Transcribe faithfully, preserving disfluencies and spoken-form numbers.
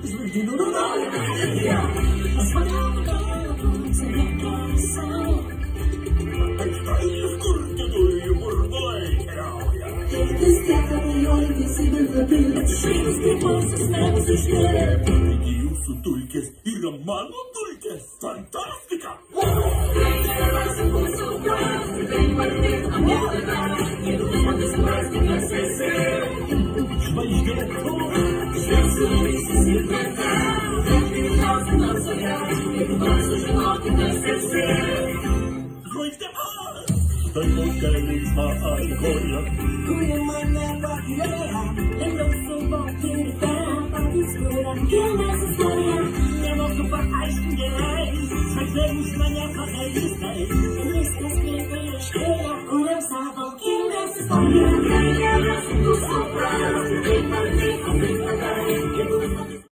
Jūsų dulkės yra mano dulkės. Fantastika! Žvaigždė, tai tokia linksma alkoholė, kuri mane pakylėja, lengviau suvokti tą patį skurą. Gėlės istorija, nemoku paaiškinti gerai, žvaigždė už mane padarystai. Viskas kaip aiškėja, kuriam savo gėlės istoriją.